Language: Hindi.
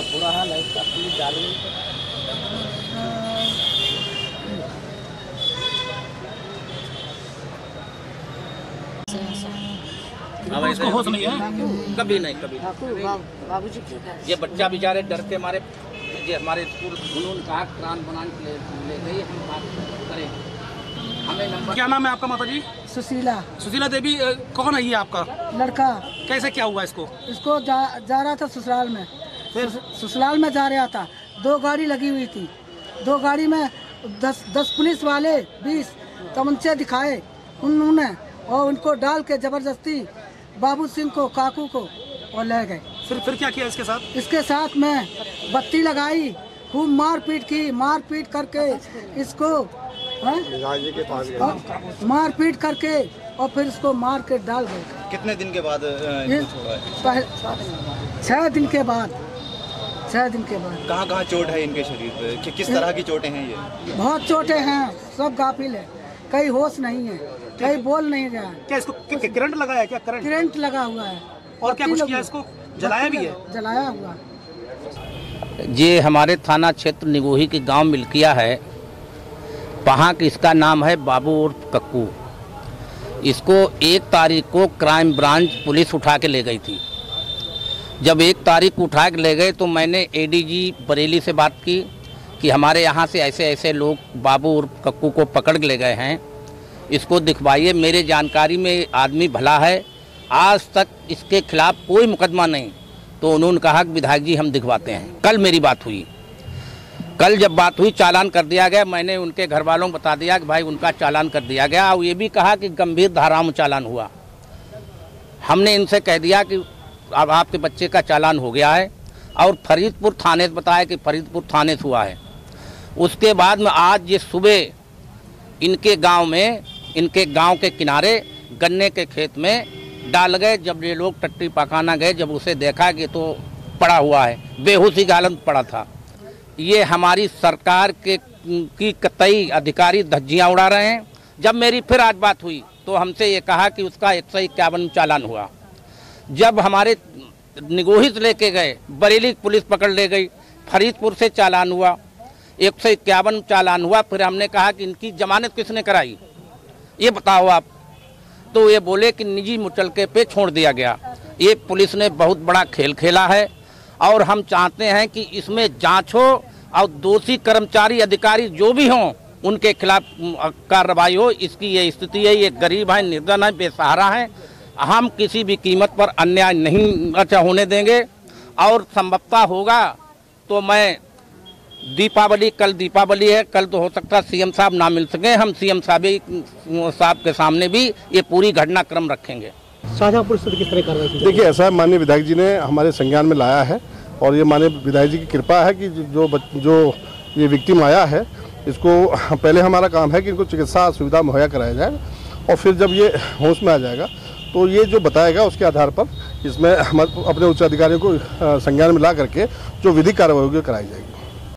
बुरा हाल है इसका, पुलिस डाल रही है। उसको होश नहीं है? कभी नहीं, कभी। बाबूजी ये बच्चा बेचारे डर के मारे, ये हमारे स्कूल उन्होंने कहा प्राण बनाने के लिए ले गई, हम बात करें, हमें नंबर। क्या नाम है आपका माता जी? सुशीला। सुशीला देवी। कौन है ये आपका लड़का। कैसे क्या हुआ इसको? इसको जा रहा था ससुराल में, ससुराल में जा रहा था। 2 गाड़ी लगी हुई थी, 2 गाड़ी में 10 पुलिस वाले 20 तमंचे दिखाए उन्होंने, और उनको डाल के जबरदस्ती बाबू सिंह को, काकू को, और ले गए। फिर क्या किया इसके साथ? इसके साथ में बत्ती लगाई, खूब मारपीट की, मारपीट करके इसको मारपीट करके और फिर इसको मार के डाल गए। कितने दिन के बाद छोड़ा है? 6 दिन के बाद। 6 दिन के बाद। कहाँ चोट है इनके शरीर पे? किस तरह की चोटें हैं ये? बहुत चोटें हैं, सब गाफिल है, कहीं होश नहीं है, कहीं बोल नहीं रहा है। क्या इसको करंट लगा है? क्या करंट लगा हुआ है। और क्या कुछ किया इसको? जलाया भी है? जलाया हुआ। ये हमारे थाना क्षेत्र निगोही के गांव मिल्किया है, वहाँ की इसका नाम है बाबू उर्फ कक्कू। इसको 1 तारीख को क्राइम ब्रांच पुलिस उठा के ले गई थी। जब 1 तारीख को उठा के ले गए तो मैंने एडीजी बरेली से बात की कि हमारे यहाँ से ऐसे ऐसे लोग बाबू उर्फ कक्कू को पकड़ के ले गए हैं, इसको दिखवाइए। मेरे जानकारी में आदमी भला है, आज तक इसके खिलाफ कोई मुकदमा नहीं। तो उन्होंने कहा कि विधायक जी हम दिखवाते हैं। कल मेरी बात हुई, कल जब बात हुई चालान कर दिया गया। मैंने उनके घर वालों को बता दिया कि भाई उनका चालान कर दिया गया, और ये भी कहा कि गंभीर धाराओं में चालान हुआ। हमने इनसे कह दिया कि अब आपके बच्चे का चालान हो गया है, और फरीदपुर थाने से बताया कि फरीदपुर थाने से हुआ है। उसके बाद में आज ये सुबह इनके गांव में, इनके गांव के किनारे गन्ने के खेत में डाल गए। जब ये लोग टट्टी पकाना गए, जब उसे देखा कि तो पड़ा हुआ है, बेहोशी की हालत पड़ा था। ये हमारी सरकार की कतई अधिकारी धज्जियाँ उड़ा रहे हैं। जब मेरी फिर आज बात हुई तो हमसे ये कहा कि उसका 151 चालान हुआ। जब हमारे निगोही से लेके गए, बरेली पुलिस पकड़ ले गई, फरीदपुर से चालान हुआ, 151 चालान हुआ। फिर हमने कहा कि इनकी जमानत किसने कराई, ये बताओ आप। तो ये बोले कि निजी मुचलके पे छोड़ दिया गया। ये पुलिस ने बहुत बड़ा खेल खेला है, और हम चाहते हैं कि इसमें जांच हो, और दोषी कर्मचारी अधिकारी जो भी हों उनके खिलाफ कार्रवाई हो। इसकी ये स्थिति है, ये गरीब है, निर्धन है, बेसहारा है। हम किसी भी कीमत पर अन्याय नहीं होने देंगे, और संभवतः होगा तो मैं दीपावली, कल दीपावली है, कल तो हो सकता है सीएम साहब ना मिल सके, हम सीएम साहब के सामने भी ये पूरी घटनाक्रम रखेंगे। शाहजहांपुर से किस तरह कार्रवाई की? देखिए, ऐसा माननीय विधायक जी ने हमारे संज्ञान में लाया है, और ये माननीय विधायक जी की कृपा है कि जो ये विक्टिम आया है, इसको पहले हमारा काम है कि इनको चिकित्सा सुविधा मुहैया कराया जाए, और फिर जब ये होश में आ जाएगा तो ये जो बताएगा उसके आधार पर इसमें हम अपने उच्च अधिकारियों को संज्ञान में ला करके जो विधिक कार्रवाई होगी कराई जाएगी।